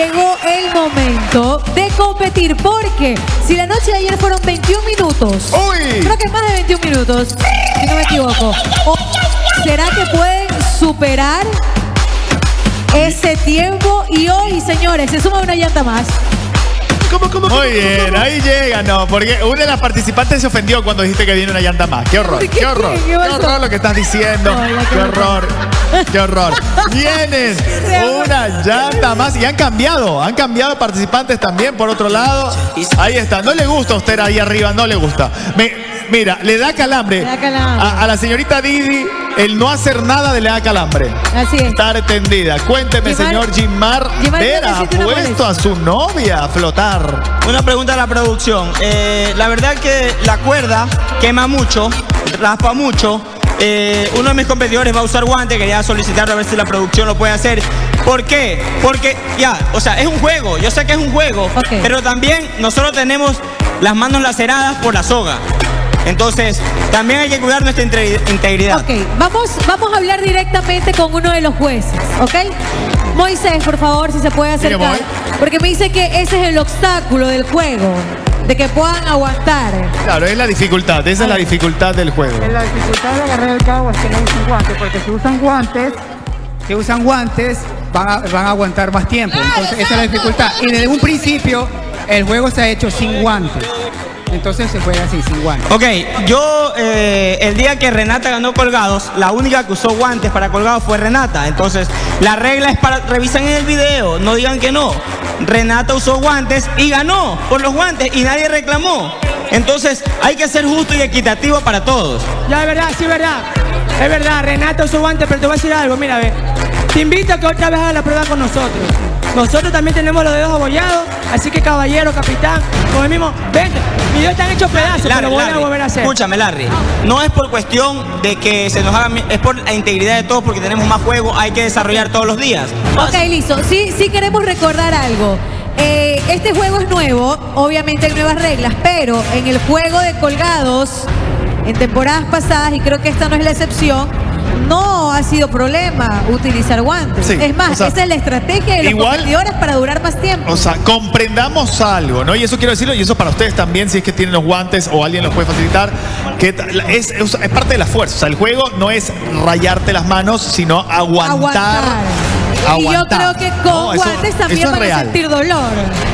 llegó el momento de competir, porque si la noche de ayer fueron 21 minutos, creo que más de 21 minutos, si no me equivoco, ¿será que pueden superar ese tiempo? Y hoy, señores, se suma una llanta más. Muy bien, ahí llega, no, porque una de las participantes se ofendió cuando dijiste que viene una llanta más. Qué horror, qué horror, qué horror lo que estás diciendo. Qué horror, qué horror. Vienen una llanta más y han cambiado participantes también por otro lado. Ahí está, no le gusta a usted ahí arriba, no le gusta. Mira, le da calambre. A la señorita Didi, el no hacer nada le da calambre. Así es. Estar tendida. Cuénteme, señor Gimar Vera, ha puesto a su novia a flotar. Una pregunta a la producción. La verdad que la cuerda quema mucho, raspa mucho. Uno de mis competidores va a usar guante. Quería solicitarlo a ver si la producción lo puede hacer. ¿Por qué? Porque ya, o sea, es un juego. Yo sé que es un juego, pero también nosotros tenemos las manos laceradas por la soga. Entonces, también hay que cuidar nuestra integridad. Ok, vamos a hablar directamente con uno de los jueces, ¿ok? Moisés, por favor, si se puede acercar. Porque me dice que ese es el obstáculo del juego, de que puedan aguantar. Claro, es la dificultad, esa es la dificultad del juego. La dificultad de agarrar el cabo es que no usan guantes, porque si usan guantes, van a aguantar más tiempo. Entonces, esa es la dificultad. Y desde un principio, el juego se ha hecho sin guantes. Entonces se juega así, sin guantes. Ok, yo el día que Renata ganó colgados, la única que usó guantes para colgados fue Renata. Entonces, la regla es para... Revisen en el video, no digan que no. Renata usó guantes y ganó por los guantes y nadie reclamó. Entonces, hay que ser justo y equitativo para todos. Ya, es verdad, sí, es verdad. Es verdad, Renata usó guantes, pero te voy a decir algo, mira, ve. Te invito a que otra vez hagas la prueba con nosotros. Nosotros también tenemos los dedos abollados, así que caballero, capitán, con el mismo, vente, mis dedos están hechos pedazos, pero voy a volver a hacer. Escúchame, Larry, no es por cuestión de que se nos haga, es por la integridad de todos, porque tenemos más juego, hay que desarrollar todos los días. Ok, listo, sí queremos recordar algo. Este juego es nuevo, obviamente hay nuevas reglas, pero en el juego de colgados, en temporadas pasadas, y creo que esta no es la excepción, no ha sido problema utilizar guantes. Sí, es más, o sea, esa es la estrategia de los competidores para durar más tiempo. O sea, comprendamos algo, ¿no? Y eso quiero decirlo, y eso para ustedes también, si es que tienen los guantes o alguien los puede facilitar, que es parte de la fuerza. O sea, el juego no es rayarte las manos, sino aguantar. Y yo creo que con guantes también van a sentir dolor.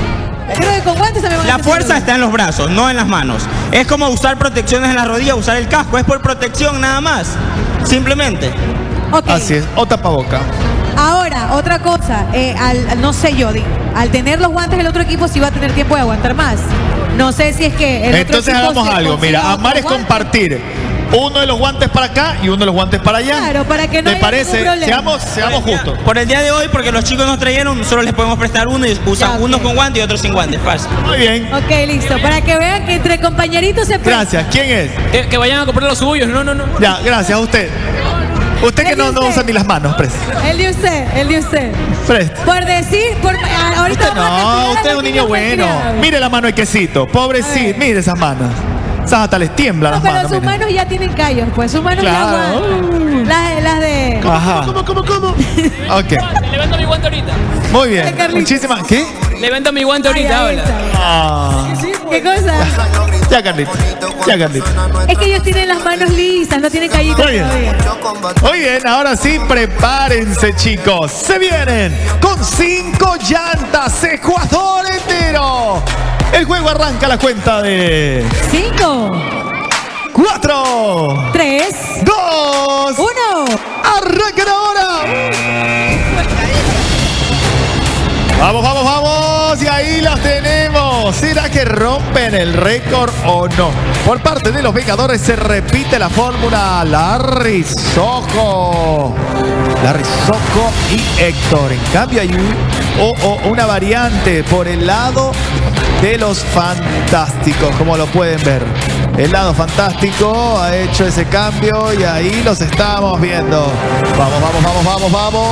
Creo que con guantes también van a La fuerza está en los brazos, no en las manos. Es como usar protecciones en la rodilla, usar el casco. Es por protección nada más. Simplemente. Así es, o tapaboca. Ahora, otra cosa, no sé yo, al tener los guantes el otro equipo sí va a tener tiempo de aguantar más. No sé si es que el Entonces otro equipo hagamos algo, mira, amar es compartir. Uno de los guantes para acá y uno de los guantes para allá. Claro, para que no haya ningún problema. Seamos justos. Por el día de hoy, porque los chicos nos trajeron, nosotros les podemos prestar uno y usan unos con guantes y otros sin guantes. Fácil. Muy bien. Ok, listo. Para que vean que entre compañeritos se... Gracias. ¿Quién es? Que vayan a comprar los suyos. No. Ya, gracias a usted. Usted que no usa ni las manos, preste. El de usted. Preste. Por decir, ahorita usted es un niño bueno. Mire la mano de quesito. Pobrecito, mire esas manos. Esas hasta les tiemblan las manos. Pero sus manos ya tienen callos, pues sus manos ya aguantan. Las de... Ajá. ¿Cómo? Ok. Le vendo mi guante ahorita. Muy bien. Muchísimas... ¿Qué? Le vendo mi guante ahorita, hola. ¿Qué cosa? Ya, Carlito. Es que ellos tienen las manos lisas, no tienen callitas todavía. Muy bien, ahora sí, prepárense, chicos. Se vienen con 5 llantas, Ecuador entero. El juego arranca a la cuenta de... 5, 4, 3, 2, 1. ¡Arranquen ahora! Vamos, y ahí las tenemos. ¿Será que rompen el récord o no? Por parte de los Vengadores se repite la fórmula Larry Sojo y Héctor. En cambio hay una variante por el lado de los Fantásticos, como lo pueden ver. El lado fantástico ha hecho ese cambio y ahí los estamos viendo. Vamos.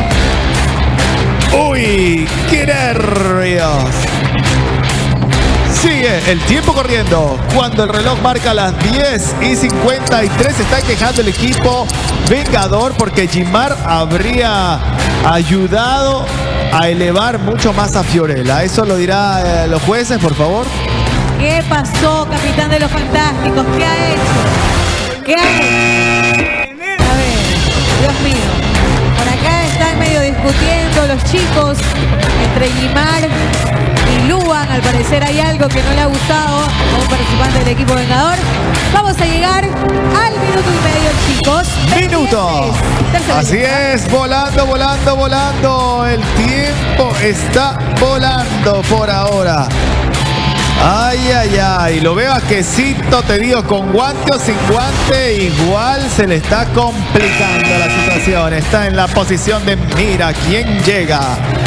¡Uy! ¡Qué nervios! Sigue el tiempo corriendo. Cuando el reloj marca las 10:53, se está quejando el equipo vengador porque Gimar habría ayudado a elevar mucho más a Fiorella. Eso lo dirá los jueces, por favor. ¿Qué pasó, capitán de los Fantásticos? ¿Qué ha hecho? ¿Qué ha hecho? A ver, Dios mío. Por acá están medio discutiendo los chicos entre Gimar y Luan. Al parecer hay algo que no le ha gustado a un participante del equipo vengador. Vamos a llegar al minuto y medio, chicos. Minuto. Así es, volando, volando, volando. El tiempo está volando por ahora. Ay, ay, ay. Lo veo a Quesito, te digo, con guante o sin guante, igual se le está complicando la situación. Está en la posición de mira quién llega.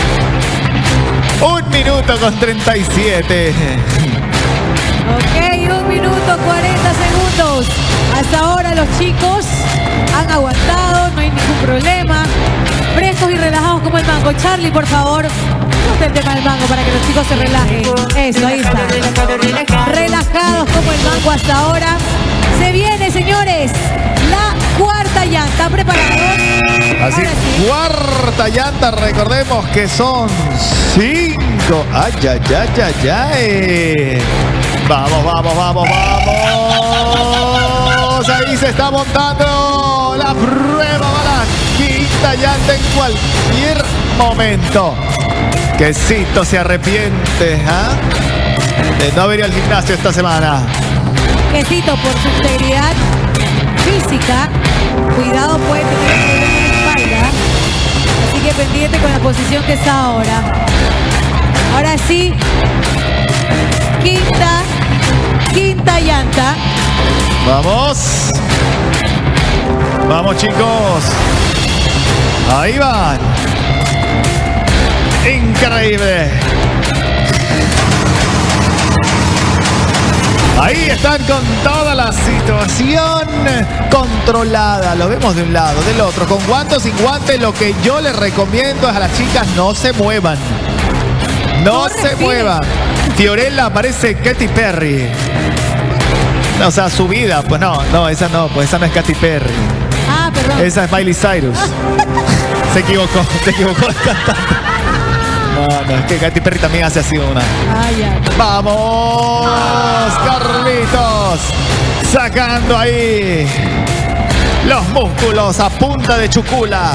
1 minuto con 37. Ok, 1 minuto 40 segundos. Hasta ahora los chicos han aguantado, no hay ningún problema. Frescos y relajados como el mango. Charlie, por favor, ponte el tema del mango para que los chicos se relajen. Eso, ahí está. Relajados como el mango hasta ahora. Se viene, señores, la cuarta llanta. ¿Preparados? Así, sí. Cuarta llanta, recordemos que son 5. Ay, ay, ay, ay, ay. Vamos, vamos, vamos, vamos. Ahí se está montando la prueba para la quinta llanta en cualquier momento. Quesito se arrepiente de no venir al gimnasio esta semana. Quesito, por su integridad física, cuidado, puede tener problemas de espalda. Así que pendiente con la posición que está ahora. Ahora sí, quinta llanta. Vamos. Vamos, chicos. Ahí van. Increíble. Ahí están con toda la situación controlada. Lo vemos de un lado, del otro. Con guante o sin guante, lo que yo les recomiendo es a las chicas no se muevan. No se muevan. Fiorella parece Katy Perry. O sea, su vida, pues no, esa no, pues esa no es Katy Perry. Ah, perdón. Esa es Miley Cyrus. Se equivocó el cantante. No, es que Katy Perry también hace así una. Ah, ya. ¡Vamos, Carlitos! Sacando ahí los músculos a punta de chucula.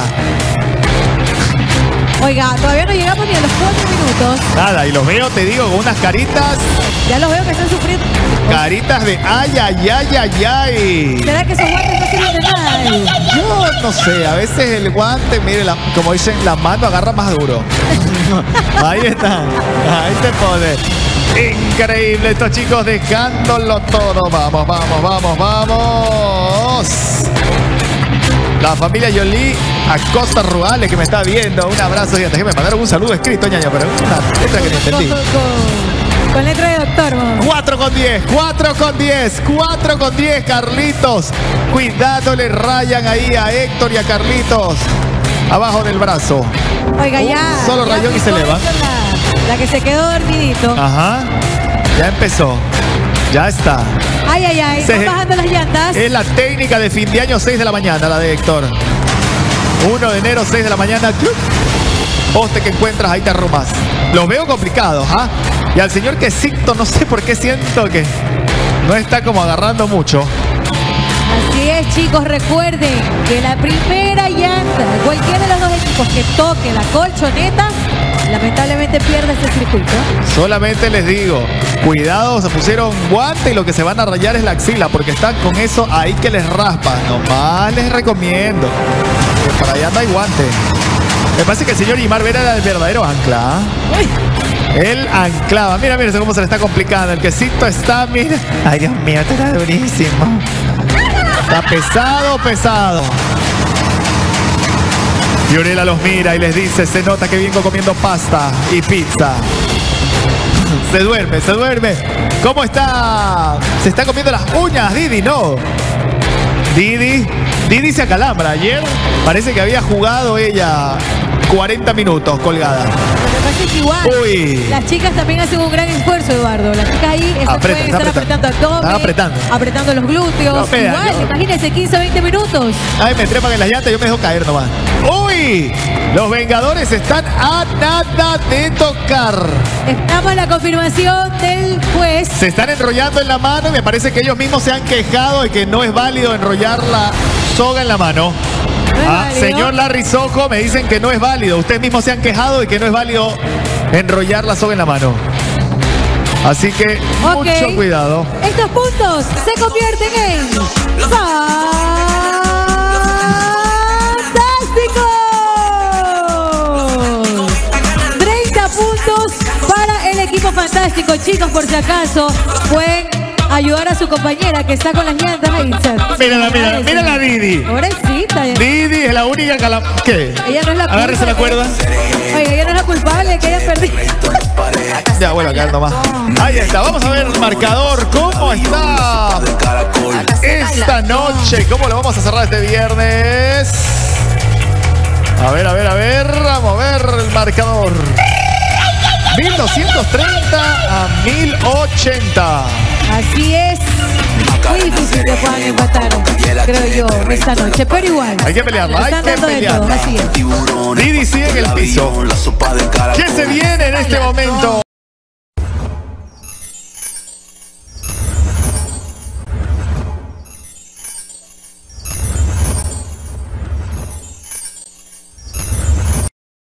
Oiga, todavía no llegamos ni a los 4 minutos. Nada, y los veo, te digo, con unas caritas. Ya los veo que están sufriendo. Caritas de ay, ay, ay, ay, ay. ¿Será que esos guantes no sirven de nada? Yo no sé, a veces el guante, mire, como dicen, la mano agarra más duro. Ahí está, ahí se pone. Increíble, estos chicos dejándolo todo. Vamos, vamos, vamos, vamos. La familia Yoli Acosta Ruales que me está viendo. Un abrazo gigante. Me mandaron un saludo escrito, ñaño, pero una letra que no entendí. Con letra de doctor, vamos. 4 con 10, 4 con 10, 4 con 10, Carlitos. Cuidado, le rayan ahí a Héctor y a Carlitos. Abajo del brazo. Oiga, ya. Solo ya rayón y se empezó eleva. La que se quedó dormidito. Ajá. Ya empezó. Ya está. Ay, ay, ay. Están bajando las llantas. Es la técnica de fin de año, 6 de la mañana, la de Héctor. 1 de enero, 6 de la mañana. Poste que encuentras, ahí te arrumas. Los veo complicados, ¿ah? Y al señor Quesito, no sé por qué siento que no está como agarrando mucho. Así es, chicos, recuerden que la primera llanta de cualquiera de los dos equipos que toque la colchoneta, lamentablemente pierde este circuito. Solamente les digo, cuidado, se pusieron guante y lo que se van a rayar es la axila, porque están con eso ahí que les raspa. Nomás les recomiendo. Para allá no hay guante. Me parece que el señor Gimar Vera era el verdadero ancla. Él anclaba. Mira, mira cómo se le está complicando. El Quesito está, mira. Ay, Dios mío, esto está durísimo. Está pesado, pesado. Fiorella los mira y les dice, se nota que vengo comiendo pasta y pizza. Se duerme, se duerme. ¿Cómo está? Se está comiendo las uñas, Didi, ¿no? Didi se acalambra. Ayer parece que había jugado ella 40 minutos colgada. Lo que pasa es que igual, Uy. las chicas también hacen un gran esfuerzo, Eduardo. Las chicas ahí pueden estar apretando abdomen, apretando los glúteos. No, igual, imagínense, 15 o 20 minutos. Ay, me trepan en las llantas, yo me dejo caer nomás. ¡Uy! Los Vengadores están a nada de tocar. Estamos en la confirmación del juez. Se están enrollando en la mano y me parece que ellos mismos se han quejado de que no es válido enrollar la soga en la mano. ¿No es válido? Señor Larry Soco, me dicen que no es válido. Ustedes mismos se han quejado de que no es válido enrollar la soga en la mano. Así que Ok. mucho cuidado. Estos puntos se convierten en fantásticos. 30 puntos para el equipo fantástico. Chicos, por si acaso, pueden ayudar a su compañera que está con las llantas ahí. Mírala, Didi. Pobrecita. Didi es la única que ¿Qué? Ella no es la Agárrese la cuerda. Oye, ella no es la culpable que haya perdido. Ya, bueno, acá nomás. Ahí está, vamos a ver el marcador. ¿Cómo está esta noche? ¿Cómo lo vamos a cerrar este viernes? A ver. Vamos a ver el marcador. 1230 a 1080. Así es. Muy difícil que puedan empatar, creo yo, esta noche. Pero igual. Hay que pelearla, hay están que dando de todo, pelearla. así es. Didi sigue en el piso. ¿Qué se viene en este momento?